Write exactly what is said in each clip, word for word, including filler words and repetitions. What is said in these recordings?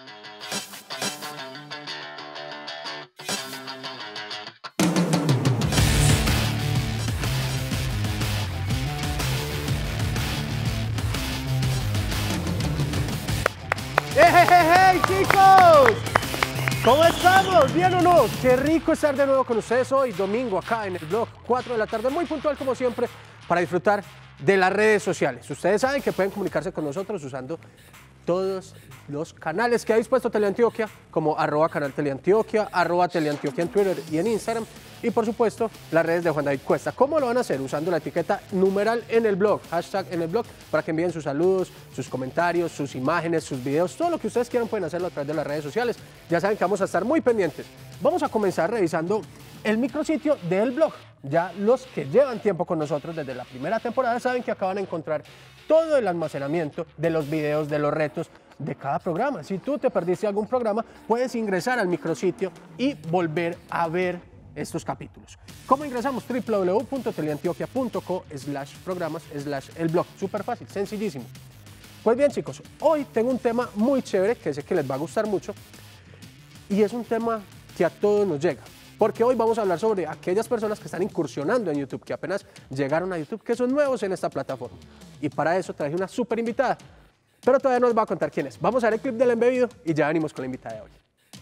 ¡Hey, hey, hey, hey, chicos! ¿Cómo estamos? ¿Bien o no? Qué rico estar de nuevo con ustedes hoy, domingo, acá en el blog, cuatro de la tarde, muy puntual como siempre, para disfrutar de las redes sociales. Ustedes saben que pueden comunicarse con nosotros usando todos los canales que ha dispuesto Teleantioquia, como arroba canal Teleantioquia, arroba Teleantioquia en Twitter y en Instagram, y por supuesto las redes de Juan David Cuesta. ¿Cómo lo van a hacer? Usando la etiqueta numeral en el blog, hashtag en el blog, para que envíen sus saludos, sus comentarios, sus imágenes, sus videos, todo lo que ustedes quieran pueden hacerlo a través de las redes sociales. Ya saben que vamos a estar muy pendientes. Vamos a comenzar revisando el micrositio del blog. Ya los que llevan tiempo con nosotros desde la primera temporada saben que acaban de encontrar todo el almacenamiento de los videos, de los retos de cada programa. Si tú te perdiste algún programa, puedes ingresar al micrositio y volver a ver estos capítulos. ¿Cómo ingresamos? w w w punto teleantioquia punto co slash programas slash el blog. Súper fácil, sencillísimo. Pues bien, chicos, hoy tengo un tema muy chévere que sé que les va a gustar mucho y es un tema que a todos nos llega. Porque hoy vamos a hablar sobre aquellas personas que están incursionando en YouTube, que apenas llegaron a YouTube, que son nuevos en esta plataforma. Y para eso traje una súper invitada, pero todavía no les voy a contar quién es. Vamos a ver el clip del embebido y ya venimos con la invitada de hoy.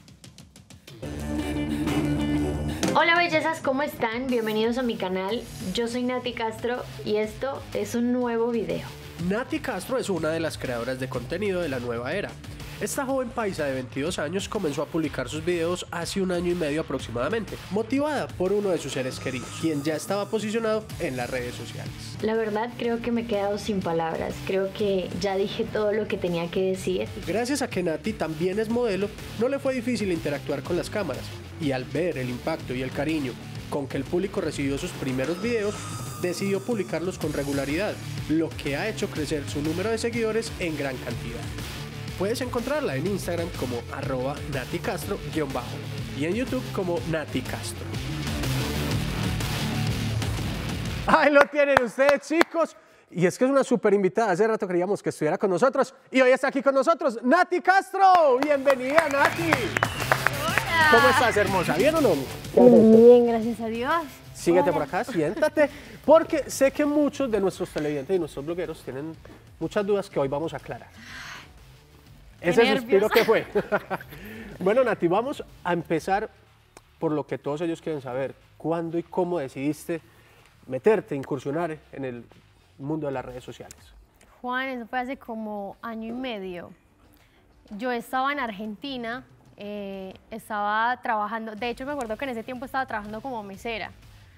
Hola bellezas, ¿cómo están? Bienvenidos a mi canal. Yo soy Nati Castro y esto es un nuevo video. Nati Castro es una de las creadoras de contenido de la nueva era. Esta joven paisa de veintidós años comenzó a publicar sus videos hace un año y medio aproximadamente, motivada por uno de sus seres queridos, quien ya estaba posicionado en las redes sociales. La verdad creo que me he quedado sin palabras, creo que ya dije todo lo que tenía que decir. Gracias a que Nati también es modelo, no le fue difícil interactuar con las cámaras, y al ver el impacto y el cariño con que el público recibió sus primeros videos, decidió publicarlos con regularidad, lo que ha hecho crecer su número de seguidores en gran cantidad. Puedes encontrarla en Instagram como arroba Nati Castro guión bajo y en YouTube como Nati Castro. Ahí lo tienen ustedes, chicos. Y es que es una súper invitada. Hace rato queríamos que estuviera con nosotros y hoy está aquí con nosotros Nati Castro. Bienvenida, Nati. Hola. ¿Cómo estás, hermosa? ¿Bien o no? Bien, gracias a Dios. Síguete Hola. por acá, siéntate, porque sé que muchos de nuestros televidentes y nuestros blogueros tienen muchas dudas que hoy vamos a aclarar. Ese suspiro que fue. Bueno, Nati, vamos a empezar por lo que todos ellos quieren saber. ¿Cuándo y cómo decidiste meterte, incursionar en el mundo de las redes sociales? Juan, eso fue hace como año y medio. Yo estaba en Argentina, eh, estaba trabajando, de hecho me acuerdo que en ese tiempo estaba trabajando como mesera.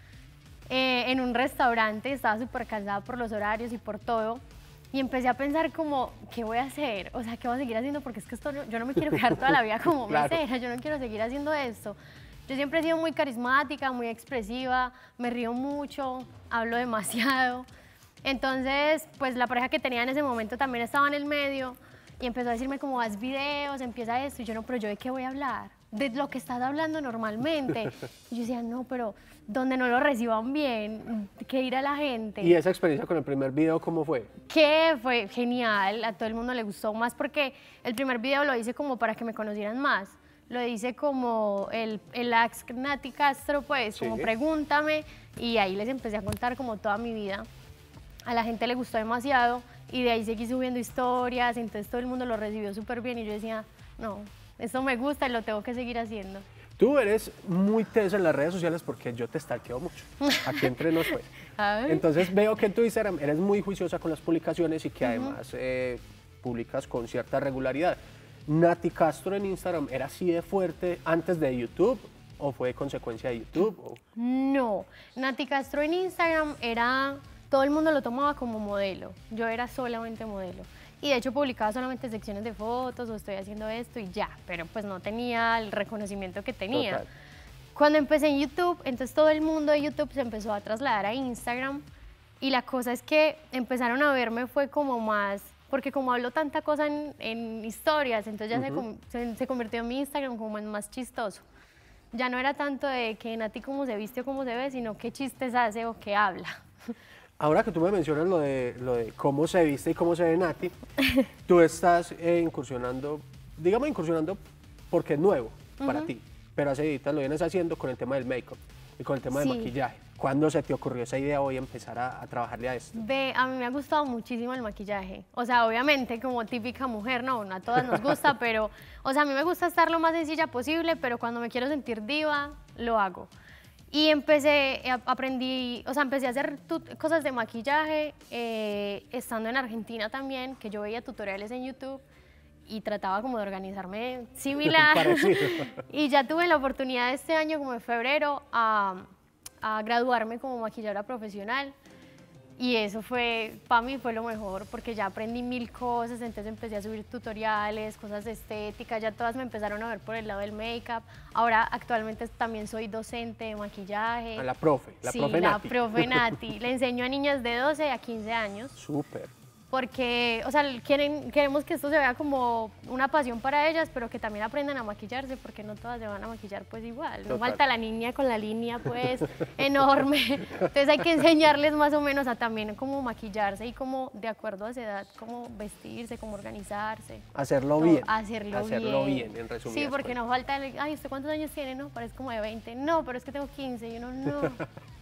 Eh, en un restaurante, estaba súper cansada por los horarios y por todo. Y empecé a pensar como, ¿qué voy a hacer? O sea, ¿qué voy a seguir haciendo? Porque es que esto no, yo no me quiero quedar toda la vida como Claro. mesera, yo no quiero seguir haciendo esto. Yo siempre he sido muy carismática, muy expresiva, me río mucho, hablo demasiado. Entonces, pues la pareja que tenía en ese momento también estaba en el medio y empezó a decirme como, haz videos, empieza esto. Y yo, no, pero ¿yo de qué voy a hablar? De lo que estás hablando normalmente. Y yo decía, no, pero donde no lo reciban bien, que ir a la gente. ¿Y esa experiencia con el primer video cómo fue? Que fue genial, a todo el mundo le gustó más porque el primer video lo hice como para que me conocieran más. Lo hice como el, el Ask Nati Castro, pues, Sí. como pregúntame, y ahí les empecé a contar como toda mi vida. A la gente le gustó demasiado y de ahí seguí subiendo historias, entonces todo el mundo lo recibió súper bien y yo decía, no, esto me gusta y lo tengo que seguir haciendo. Tú eres muy tesa en las redes sociales porque yo te stalkeo mucho. Aquí entre nos fue. A ver. Entonces veo que en tu Instagram eres muy juiciosa con las publicaciones y que además eh, publicas con cierta regularidad. ¿Nati Castro en Instagram era así de fuerte antes de YouTube o fue consecuencia de YouTube? O... No, Nati Castro en Instagram era, todo el mundo lo tomaba como modelo, yo era solamente modelo. Y de hecho publicaba solamente secciones de fotos o estoy haciendo esto y ya, pero pues no tenía el reconocimiento que tenía. Total. Cuando empecé en YouTube, entonces todo el mundo de YouTube se empezó a trasladar a Instagram y la cosa es que empezaron a verme fue como más, porque como hablo tanta cosa en, en historias, entonces ya uh-huh. se, se, se convirtió en mi Instagram como en más chistoso. Ya no era tanto de que Nati cómo se viste o cómo se ve, sino qué chistes hace o qué habla. Ahora que tú me mencionas lo de, lo de cómo se viste y cómo se ve Nati, tú estás eh, incursionando digamos, incursionando porque es nuevo para Ujú. ti, pero hace días lo vienes haciendo con el tema del make-up y con el tema Sí. del maquillaje. ¿Cuándo se te ocurrió esa idea hoy empezar a, a trabajarle a esto? Ve, a mí me ha gustado muchísimo el maquillaje. O sea, obviamente, como típica mujer, no, no a todas nos gusta, pero, o sea, a mí me gusta estar lo más sencilla posible, pero cuando me quiero sentir diva, lo hago. Y empecé, a- aprendí, o sea, empecé a hacer tu- cosas de maquillaje eh, estando en Argentina también, que yo veía tutoriales en YouTube y trataba como de organizarme similar. Parecido. Y ya tuve la oportunidad este año, como en febrero, a, a graduarme como maquilladora profesional. Y eso fue, para mí fue lo mejor, porque ya aprendí mil cosas, entonces empecé a subir tutoriales, cosas de estética, ya todas me empezaron a ver por el lado del make-up. Ahora actualmente también soy docente de maquillaje. A la profe, la sí, profe la Nati. profe Nati. Le enseño a niñas de doce a quince años, Súper. porque, o sea, quieren, queremos que esto se vea como una pasión para ellas, pero que también aprendan a maquillarse, porque no todas se van a maquillar pues igual. No Total. falta la niña con la línea pues enorme. Entonces hay que enseñarles más o menos a también cómo maquillarse y cómo, de acuerdo a esa edad, cómo vestirse, cómo organizarse. Hacerlo todo, bien. Hacerlo, Hacerlo bien. bien, en resumidas Sí, porque cuentas. no falta el, ay, ¿usted cuántos años tiene? No, parece como de veinte. No, pero es que tengo quince. Y uno, no.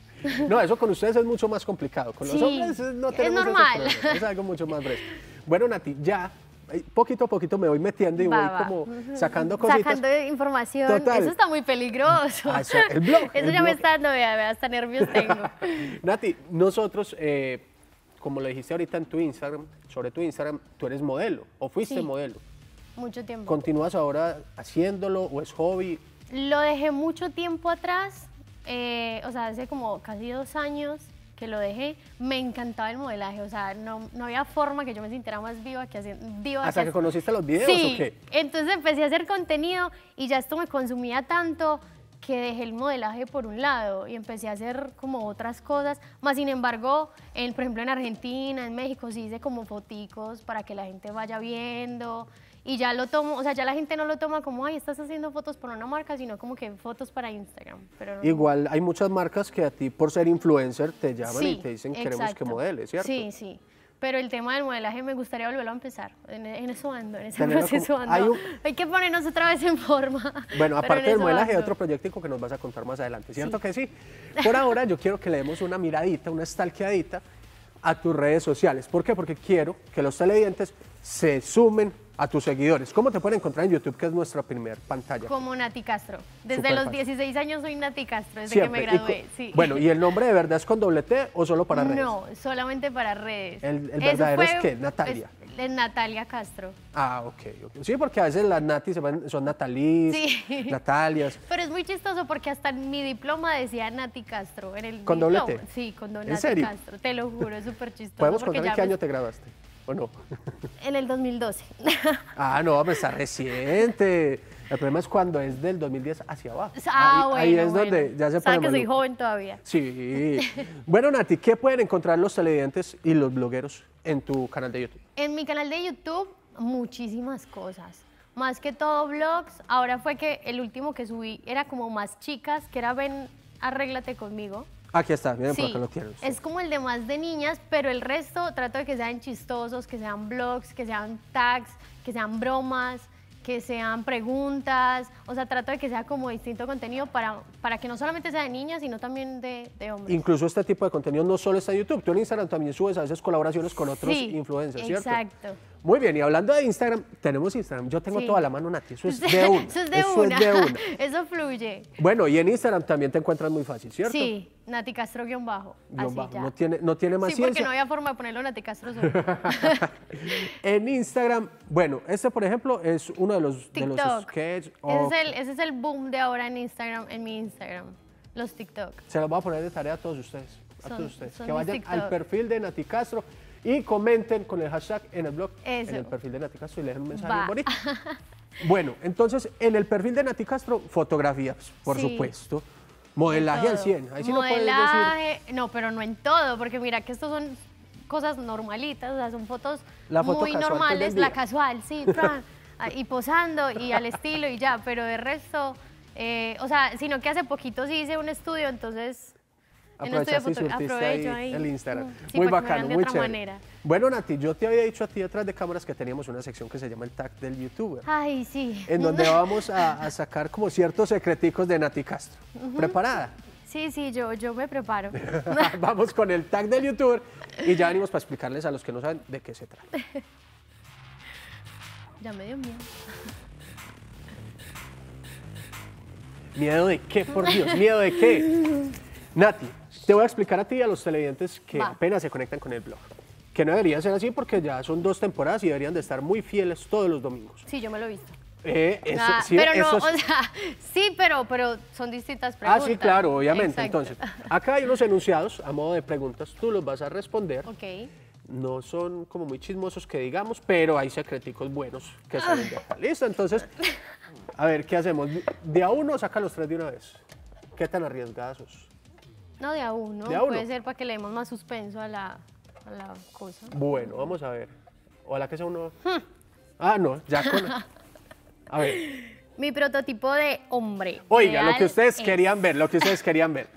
No, eso con ustedes es mucho más complicado. Con los Sí, hombres eh, no es tenemos ese normal. problema, es algo mucho más breve. Bueno, Nati, ya eh, poquito a poquito me voy metiendo y Va, voy va. como sacando cositas. Sacando información. Total. Eso está muy peligroso. Ah, eso, el blog, Eso el ya me blog. está dando, vea, vea, hasta nervios tengo. Nati, nosotros, eh, como lo dijiste ahorita en tu Instagram, sobre tu Instagram, tú eres modelo o fuiste Sí. modelo. Mucho tiempo. ¿Continúas ahora haciéndolo o es hobby? Lo dejé mucho tiempo atrás, eh, o sea, hace como casi dos años que lo dejé. Me encantaba el modelaje, o sea, no, no había forma que yo me sintiera más viva que haciendo... Viva ¿Hasta que hac- conociste los videos Sí, o qué? entonces empecé a hacer contenido y ya esto me consumía tanto que dejé el modelaje por un lado y empecé a hacer como otras cosas. Más sin embargo, en, por ejemplo en Argentina, en México, sí hice como foticos para que la gente vaya viendo y ya lo tomo, o sea, ya la gente no lo toma como, ay, estás haciendo fotos para una marca, sino como que fotos para Instagram. Pero no- Igual hay muchas marcas que a ti por ser influencer te llaman y Sí, te dicen queremos exacto. que modeles, ¿cierto? Sí, sí. Pero el tema del modelaje me gustaría volverlo a empezar. En, en eso ando, en ese Tenerlo proceso como- ando. hay un- Hay que ponernos otra vez en forma. Bueno, pero aparte en del eso modelaje hay ando. otro proyectico que nos vas a contar más adelante, ¿cierto que sí? Por ahora yo quiero que le demos una miradita, una stalkeadita a tus redes sociales. ¿Por qué? Porque quiero que los televidentes se sumen a tus seguidores. ¿Cómo te pueden encontrar en YouTube, que es nuestra primer pantalla? Como Nati Castro. Desde Súper los fácil. dieciséis años soy Nati Castro, desde Siempre. que me Y gradué. co- Sí. Bueno, ¿y el nombre de verdad es con doble T o solo para redes? No, solamente para redes. El- el Eso verdadero es fue- ¿qué? Natalia. Es, es Natalia Castro. Ah, ok, ok. Sí, porque a veces las Nati se van- son Natalís, Sí. Natalias. Pero es muy chistoso porque hasta en mi diploma decía Nati Castro. En el ¿Con doble diploma. T? Sí, con do- ¿En Nati serio? Castro. Te lo juro, es súper chistoso. ¿Podemos porque contar en ya qué me- año te graduaste? ¿O no? En el dos mil doce. Ah, no, pues está reciente. El problema es cuando es del dos mil diez hacia abajo. Ah, ahí, bueno, ahí es bueno. donde ya se Saben pone que soy maluco. joven todavía. Sí. Bueno, Nati, ¿qué pueden encontrar los televidentes y los blogueros en tu canal de YouTube? En mi canal de YouTube, muchísimas cosas. Más que todo vlogs. Ahora fue que el último que subí era como más chicas, que era ven, arréglate conmigo. Aquí está, miren por Sí, acá lo tienen. es como el de más de niñas, pero el resto trato de que sean chistosos, que sean vlogs, que sean tags, que sean bromas, que sean preguntas. O sea, trato de que sea como distinto contenido para, para que no solamente sea de niñas, sino también de, de hombres. Incluso este tipo de contenido no solo está en YouTube, tú en Instagram también subes a veces colaboraciones con otros Sí, influencers, ¿cierto? exacto. Muy bien, y hablando de Instagram, tenemos Instagram. Yo tengo Sí. toda la mano, Nati, eso es de una. Eso es de eso una. es de una. Eso fluye. Bueno, y en Instagram también te encuentras muy fácil, ¿cierto? Sí, Nati Castro guión bajo. Guión Así bajo. ya. No tiene, no tiene más Sí, porque ciencia. no había forma de ponerlo Nati Castro solo. En Instagram, bueno, este por ejemplo es uno de los, de los TikTok. sketches. Ese, Ok. es el, ese es el boom de ahora en Instagram, en mi Instagram. Los TikTok. Se los voy a poner de tarea a todos ustedes. A Son- todos ustedes. son Que mis vayan TikTok. al perfil de Nati Castro y comenten con el hashtag en el blog, Eso. en el perfil de Nati Castro y le dejen un mensaje Va. bien bonito. Bueno, entonces en el perfil de Nati Castro, fotografías, por Sí. supuesto. Modelaje al todo. cien. Ahí sí no puedes decir. Modelaje, no, pero no en todo, porque mira que estos son cosas normalitas, o sea, son fotos La foto muy casual normales, del la día. casual, sí, tran, ah, y posando y al estilo y ya, pero de resto, eh, o sea, sino que hace poquito sí hice un estudio, entonces En un estudio Aprovechaste y foto- surtiste aprovecho ahí ahí. el Instagram. Mm, sí, Muy para que me bacano, vean de muy otra chévere. manera. Bueno, Nati, yo te había dicho a ti detrás de cámaras que teníamos una sección que se llama el tag del youtuber, Ay, sí. en donde vamos a, a sacar como ciertos secreticos de Nati Castro. ¿Preparada? Sí, sí, yo, yo me preparo. Vamos con el tag del youtuber y ya venimos para explicarles a los que no saben de qué se trata. Ya me dio miedo. ¿Miedo de qué, por Dios? ¿Miedo de qué? Nati, te voy a explicar a ti y a los televidentes que Va. apenas se conectan con el blog. Que no debería ser así porque ya son dos temporadas y deberían de estar muy fieles todos los domingos. Sí, yo me lo he visto. Eh, eso, Ah, sí, pero no, eso es- o sea, sí, pero, pero son distintas Ah, preguntas. sí, claro, obviamente. Exacto. Entonces, acá hay unos enunciados a modo de preguntas, tú los vas a responder. Ok. No son como muy chismosos que digamos, pero hay secreticos buenos que salen de acá. ¿Listo? Entonces, a ver, ¿qué hacemos? De a uno saca los tres de una vez. ¿Qué tan arriesgadas sos? No, de a uno. De a uno. Puede ser para que le demos más suspenso a la, a la cosa. Bueno, vamos a ver. Ojalá que sea uno... Hmm. Ah, no, ya con... A ver. Mi prototipo de hombre. Oiga, lo ideal que ustedes es- querían ver, lo que ustedes querían ver.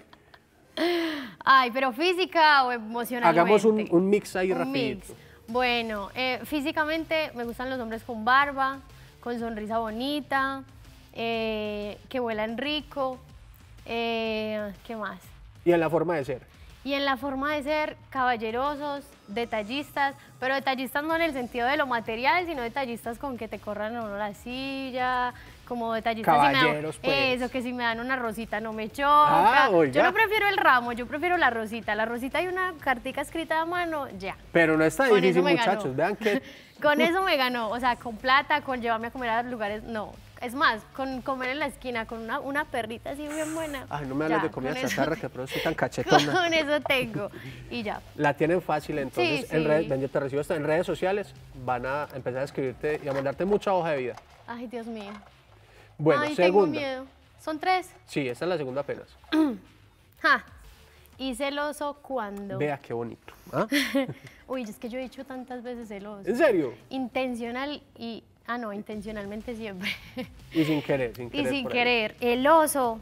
Ay, pero física o emocionalmente. Hagamos un, un mix ahí Un rapidito. mix. Bueno, eh, físicamente me gustan los hombres con barba, con sonrisa bonita, eh, que huelan rico. eh, ¿Qué más? Y en la forma de ser. Y en la forma de ser caballerosos, detallistas, pero detallistas no en el sentido de lo material, sino detallistas con que te corran a uno la silla, como detallistas. si me dan- Caballeros, pues. Eso, que si me dan una rosita no me choca. Ah, oiga. Yo no prefiero el ramo, yo prefiero la rosita. La rosita y una cartica escrita a mano, ya. Pero no está Con difícil, eso me ganó. muchachos. Vean que... Con eso me ganó, o sea, con plata, con llevarme a comer a lugares, no. Es más, con comer en la esquina, con una, una perrita así bien buena. Ay, no me hables ya, de comida con eso- chatarra, que pero soy tan cachetona. Con eso tengo, y ya. La tienen fácil, entonces, Sí, en sí. redes, ven, yo te recibo esto, en redes sociales van a empezar a escribirte y a mandarte mucha hoja de vida. Ay, Dios mío. Bueno, Ay, tengo segunda. miedo. ¿Son tres? Sí, esta es la segunda apenas. Ja. ¿Y celoso cuándo? Vea qué bonito. ¿Ah? Uy, es que yo he dicho tantas veces celoso. ¿En serio? Intencional y... Ah, no, intencionalmente siempre. Y sin querer, sin Y querer. sin por ahí. querer. El oso.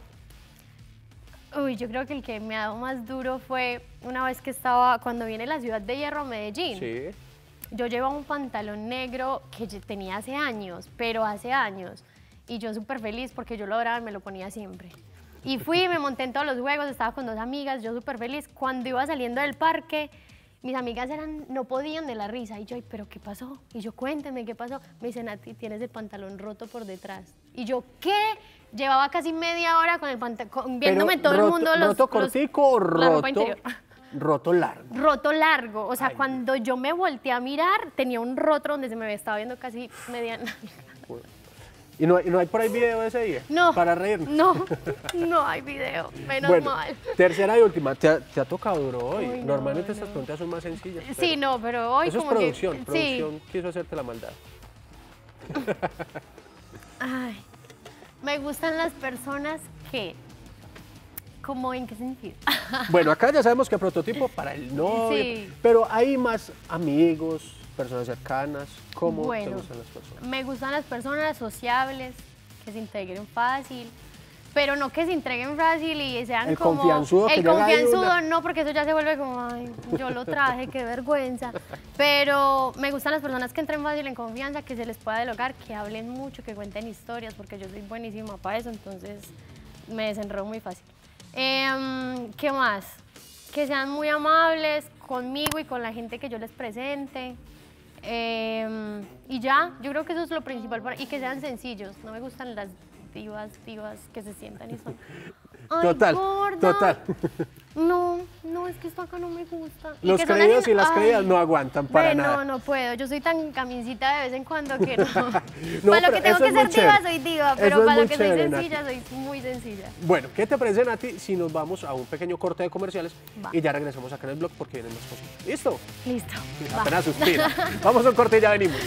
Uy, yo creo que el que me ha dado más duro fue una vez que estaba, cuando viene la Ciudad de Hierro a Medellín. Sí. Yo llevaba un pantalón negro que yo tenía hace años, pero hace años. Y yo súper feliz porque yo lo adoraba y me lo ponía siempre. Y fui, me monté en todos los juegos, estaba con dos amigas, yo súper feliz. Cuando iba saliendo del parque, mis amigas eran, no podían de la risa. Y yo, "Ay, ¿pero qué pasó?" Y yo, "Cuénteme, ¿qué pasó?" Me dicen, "A ti tienes el pantalón roto por detrás." Y yo, ¿qué? Llevaba casi media hora con el pantalón, viéndome Pero todo roto, el mundo los... ¿Roto los- cortico o la ropa roto? interior. Roto largo. Roto largo, o sea, Ay, cuando yo me volteé a mirar, tenía un roto donde se me estaba viendo casi media... ¿Y no, hay- y no hay por ahí video de ese día? No. Para reírnos. No, no hay video, menos Bueno, mal. tercera y última. Te ha, te ha tocado duro hoy. Uy, no, Normalmente estas no. preguntas son más sencillas. Sí, pero no, pero hoy Eso es como producción. que... Producción quiso hacerte la maldad. Sí. Ay, me gustan las personas que... ¿Cómo en qué sentido? Bueno, acá ya sabemos que prototipo para el novio, Sí. pero hay más amigos, personas cercanas. ¿Cómo te Bueno. gustan las personas? Me gustan las personas sociables, que se integren fácil, pero no que se entreguen fácil y sean El como... confianzudo que El llega ahí confianzudo, una- no, porque eso ya se vuelve como, ay, yo lo traje, qué vergüenza. Pero me gustan las personas que entren fácil en confianza, que se les pueda dialogar, que hablen mucho, que cuenten historias, porque yo soy buenísima para eso, entonces me desenredo muy fácil. Em, ¿Qué más? Que sean muy amables conmigo y con la gente que yo les presente. Em, y ya, yo creo que eso es lo principal. Para, y que sean sencillos. No me gustan las divas, divas que se sientan y son... "Ay, Total, gorda". total. No, no, es que esto acá no me gusta. Los que son creídos así- y las ay, creídas no aguantan para ve, nada. No, no puedo. Yo soy tan camincita de vez en cuando que no. No, para pero lo que tengo eso que es muy ser diva, chévere. soy diva. Eso Pero es para muy lo que soy chévere, sencilla, soy muy sencilla. Bueno, ¿qué te parece, Nati, si nos vamos a un pequeño corte de comerciales Va. y ya regresamos acá en el blog porque vienen más cosas? ¿Listo? Listo. va. Apenas suspira. Vamos a un corte y ya venimos.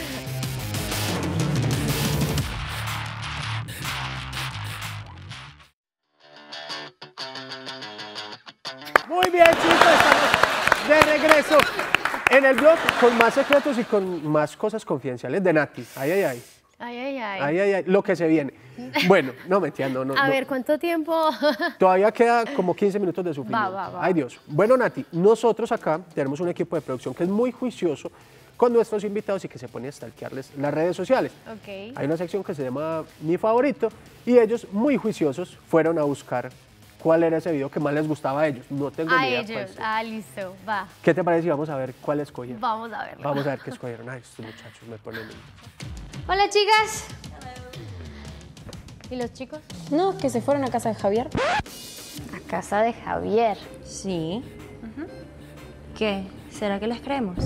Muy bien, chicos, estamos de regreso en el blog con más secretos y con más cosas confidenciales de Nati. Ay, ay, ay. Ay, ay, ay. Ay, ay, ay. Lo que se viene. Bueno, no, mentira, no, no. A no. ver, ¿cuánto tiempo? Todavía queda como quince minutos de sufrimiento. Va, va, va. Ay, Dios. Bueno, Nati, nosotros acá tenemos un equipo de producción que es muy juicioso con nuestros invitados y que se pone a stalkearles las redes sociales. Ok. Hay una sección que se llama Mi Favorito y ellos, muy juiciosos, fueron a buscar cuál era ese video que más les gustaba a ellos. No tengo A ni idea. ellos. Pues. Ah, listo. Va. ¿Qué te parece? Vamos a ver cuál escogieron. Vamos a verlo. Vamos a ver qué escogieron. Ay, estos muchachos me ponen... Hola, chicas. ¿Y los chicos? No, que se fueron a casa de Javier. A casa de Javier. Sí. ¿Qué? ¿Será que les creemos?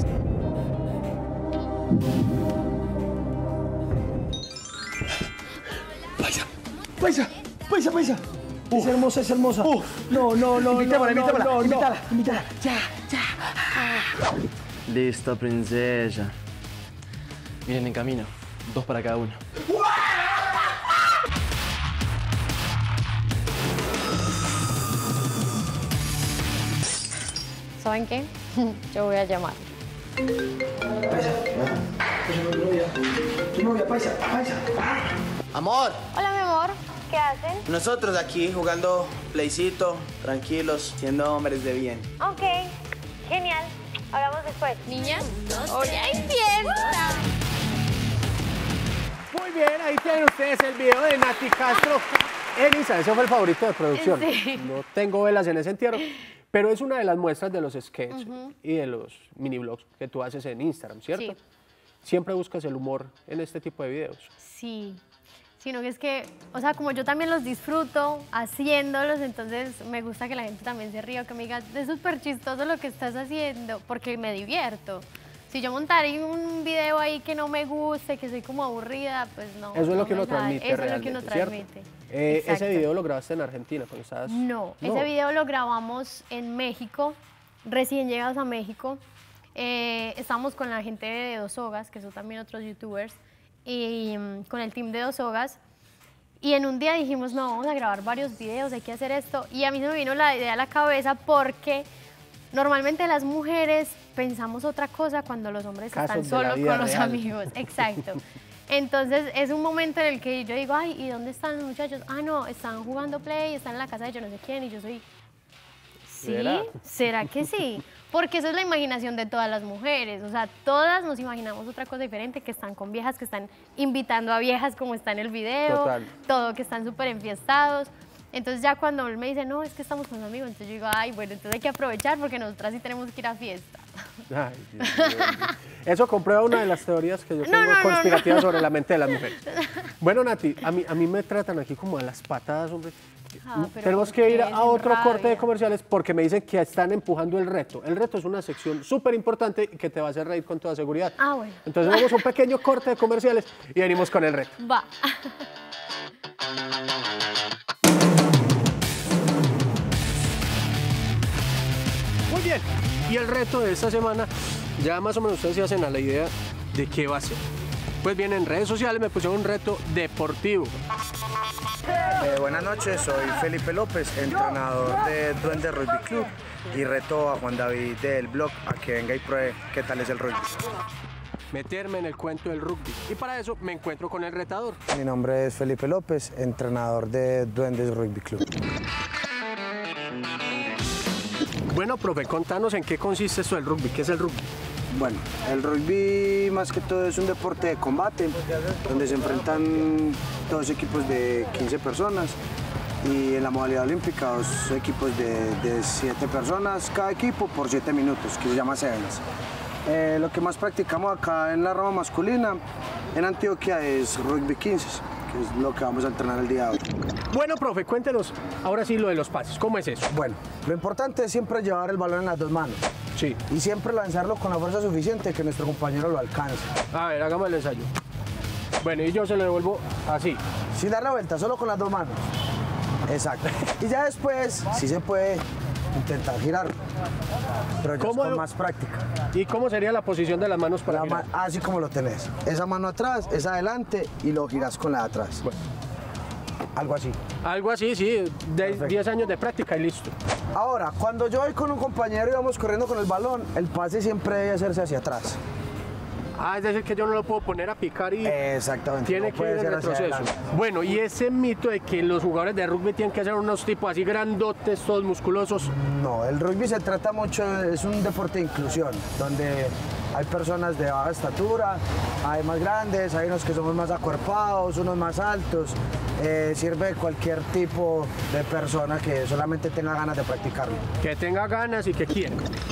Paisa, paisa, paisa, paisa. Es hermosa, es hermosa. Uh, no, no, no, invitémosla, no, invitémosla, no, no, invítala, invítala. Ya, ya. Listo, princesa. Miren en camino. Dos para cada uno. ¿Saben qué? Yo voy a llamar. Paisa, paisa, tu novia. Tu novia, paisa, paisa. Amor, Hola, mi amor. ¿Qué hacen? nosotros aquí jugando playcito, tranquilos, siendo hombres de bien. Ok, genial. Hablamos después. Niña, hoy hay fiesta. Muy bien, ahí tienen ustedes el video de Nati Castro. Elisa, ese fue el favorito de producción. Sí. No tengo velas en ese entierro, pero es una de las muestras de los sketches y de los mini blogs que tú haces en Instagram, ¿cierto? Sí. Siempre buscas el humor en este tipo de videos. Sí. Sino que es que, o sea, como yo también los disfruto haciéndolos, entonces me gusta que la gente también se ría, que me diga, es súper chistoso lo que estás haciendo, porque me divierto. Si yo montaré un video ahí que no me guste, que soy como aburrida, pues no. Eso es no lo que me uno sale. transmite Eso es lo que uno realmente, ¿cierto? transmite. Eh, ese Exacto. video lo grabaste en Argentina cuando estabas... No, ese video lo grabamos en México, recién llegados a México. Eh, estábamos con la gente de Dos Sogas, que son también otros youtubers, y mm, con el team de Dos Sogas. Y en un día dijimos, no, vamos a grabar varios videos, hay que hacer esto. Y a mí se me vino la idea a la cabeza porque normalmente las mujeres pensamos otra cosa cuando los hombres Casos están de la solos vida con los real. amigos. Exacto. Entonces es un momento en el que yo digo, ay, ¿y dónde están los muchachos? Ah, no, están jugando play, están en la casa de yo no sé quién, y yo soy... ¿Sí? ¿Será? ¿Será que sí? Porque eso es la imaginación de todas las mujeres, o sea, todas nos imaginamos otra cosa diferente, que están con viejas, que están invitando a viejas como está en el video, Total. todo, que están súper enfiestados. Entonces ya cuando él me dice, no, es que estamos con amigos, entonces yo digo, ay, bueno, entonces hay que aprovechar porque nosotras sí tenemos que ir a fiesta. Ay, Dios mío. Eso comprueba una de las teorías que yo No, tengo no, no, conspirativas no. sobre la mente de las mujeres. Bueno, Nati, a mí, a mí me tratan aquí como a las patadas, hombre. Ah, pero Tenemos ¿por que qué? ir a Sin otro rabia. corte de comerciales porque me dicen que están empujando el reto. El reto es una sección súper importante y que te va a hacer reír con toda seguridad. Ah, bueno. Entonces vamos a un pequeño corte de comerciales y venimos con el reto. Va. Muy bien. Y el reto de esta semana, ya más o menos ustedes se hacen a la idea de qué va a ser. Pues bien, en redes sociales me pusieron un reto deportivo. Eh, buenas noches, soy Felipe López, entrenador de Duende Rugby Club y reto a Juan David del blog a que venga y pruebe qué tal es el rugby. Meterme en el cuento del rugby. Y para eso me encuentro con el retador. Mi nombre es Felipe López, entrenador de Duendes Rugby Club. Bueno, profe, contanos en qué consiste esto del rugby. ¿Qué es el rugby? Bueno, el rugby más que todo es un deporte de combate donde se enfrentan dos equipos de quince personas y en la modalidad olímpica dos equipos de, de siete personas cada equipo por siete minutos, que se llama sevens. Eh, lo que más practicamos acá en la rama masculina en Antioquia es rugby quince, que es lo que vamos a entrenar el día de hoy. Bueno, profe, cuéntenos ahora sí lo de los pases. ¿Cómo es eso? Bueno, lo importante es siempre llevar el balón en las dos manos Sí. y siempre lanzarlo con la fuerza suficiente que nuestro compañero lo alcance. A ver, hagamos el ensayo. Bueno, y yo se lo devuelvo así. Sin dar la vuelta, solo con las dos manos. Exacto. Y ya después, sí se puede intentar girarlo, pero ya es ¿Cómo? con más práctica. ¿Y cómo sería la posición de las manos para La girar? ma- así como lo tenés. Esa mano atrás, esa adelante y lo girás con la de atrás. Bueno. Algo así. Algo así, sí. De Perfecto. diez años de práctica y listo. Ahora, cuando yo voy con un compañero y vamos corriendo con el balón, el pase siempre debe hacerse hacia atrás. Ah, es decir, que yo no lo puedo poner a picar y Exactamente. tiene no que puede ir en ser hacia retroceso. adelante. Bueno, y ese mito de que los jugadores de rugby tienen que ser unos tipos así grandotes, todos musculosos. No, el rugby se trata mucho, es un deporte de inclusión, donde hay personas de baja estatura, hay más grandes, hay unos que somos más acuerpados, unos más altos. Eh, sirve cualquier tipo de persona que solamente tenga ganas de practicarlo. Que tenga ganas y que quiera.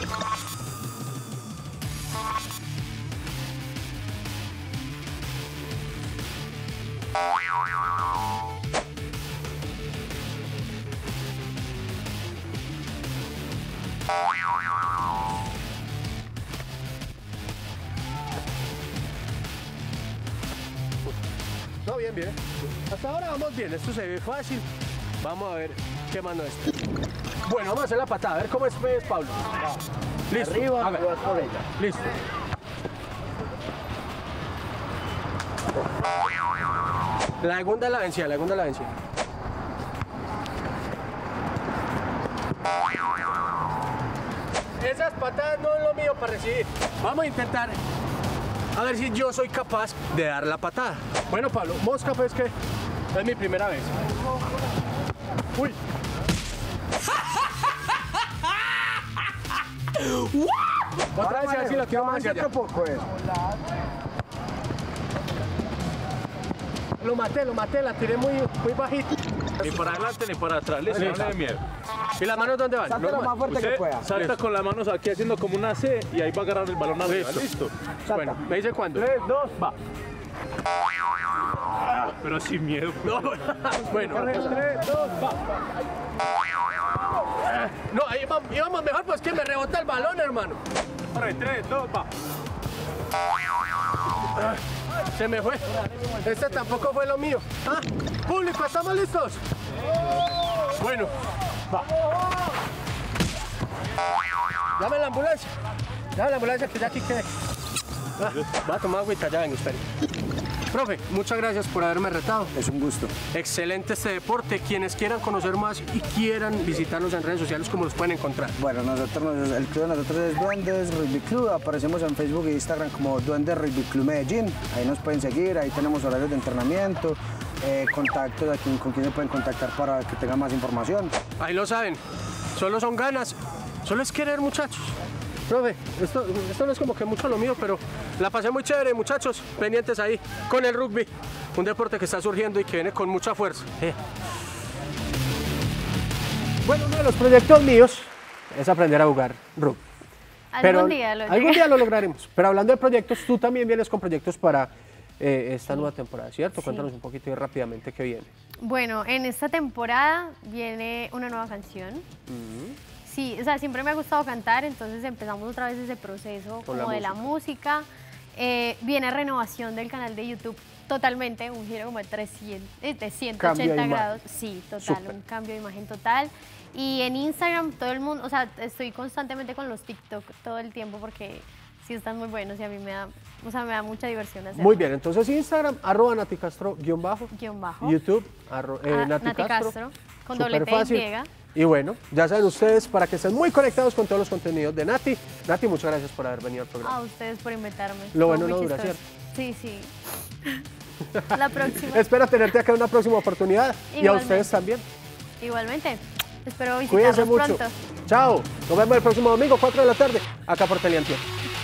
No, bien, bien. Hasta ahora vamos bien, esto se ve fácil. Vamos a ver qué mano es. Bueno, vamos a hacer la patada, a ver cómo es, es Pablo. Listo. Arriba, Haga. vas por ella. Listo. La segunda la vencida, la segunda la vencida. Esas patadas no es lo mío para recibir. Vamos a intentar a ver si yo soy capaz de dar la patada. Bueno, Pablo, mosca pues que es mi primera vez. Uy. Otra vez a ver si lo quiero más hacia allá. Poco es. Lo maté, lo maté, la tiré muy, muy bajito. Ni para adelante ni para atrás, listo, no le dé miedo. ¿Y las manos dónde van? Salta lo más fuerte que Usted pueda. salta Listo. con las manos aquí haciendo como una C y ahí va a agarrar el balón arriba, Listo. listo. Bueno, me dice cuándo. Tres, dos, va. Pero sin miedo. No, bueno. Tres, dos, va. No, ahí íbamos, íbamos mejor, pues que me rebota el balón, hermano. Corre, tres, dos, va. Se me fue. Este tampoco fue lo mío. Ah, público, ¿estamos listos? Bueno, va. Llame la ambulancia. Llame la ambulancia que ya aquí quedé. Ah, va a tomar agüita, ya vengo, espere. Profe, muchas gracias por haberme retado. Es un gusto. Excelente este deporte. Quienes quieran conocer más y quieran visitarnos en redes sociales, ¿cómo los pueden encontrar? Bueno, nosotros, el club de nosotros es Duendes Rugby Club. Aparecemos en Facebook e Instagram como Duendes Rugby Club Medellín. Ahí nos pueden seguir, ahí tenemos horarios de entrenamiento, eh, contactos a quien, con quien se pueden contactar para que tengan más información. Ahí lo saben. Solo son ganas. Solo es querer, muchachos. Profe, esto, esto no es como que mucho lo mío, pero la pasé muy chévere, muchachos, pendientes ahí con el rugby, un deporte que está surgiendo y que viene con mucha fuerza. Eh. Bueno, uno de los proyectos míos es aprender a jugar rugby. Algún Pero día lo algún día lo lograremos. Pero hablando de proyectos, tú también vienes con proyectos para eh, esta nueva temporada, ¿cierto? Sí. Cuéntanos un poquito y rápidamente qué viene. Bueno, en esta temporada viene una nueva canción. Sí, o sea, siempre me ha gustado cantar, entonces empezamos otra vez ese proceso Con la como de la música. Eh, viene renovación del canal de YouTube totalmente, un giro como de, trescientos, eh, de ciento Cambio de ochenta imagen. grados. Sí, total, Súper. un cambio de imagen total. Y en Instagram todo el mundo, o sea, estoy constantemente con los TikTok todo el tiempo porque sí están muy buenos y a mí me da, o sea, me da mucha diversión hacerlo. Muy bien, entonces Instagram, arroba Nati Castro, guión bajo. Guión bajo. YouTube, arro, eh, Ah, Nati, Nati Castro. Castro, con Súper doble T y fácil. griega. Y bueno, ya saben ustedes, para que estén muy conectados con todos los contenidos de Nati. Nati, muchas gracias por haber venido al programa. A ustedes por invitarme. Lo Estuvo bueno muy no dura, chistoso. Sí, sí. La próxima. Espero tenerte acá en una próxima oportunidad. Y a Igualmente. ustedes también. Igualmente. Espero Cuídense visitarlos mucho. pronto. Chao. Nos vemos el próximo domingo, cuatro de la tarde, acá por Teleantioquia.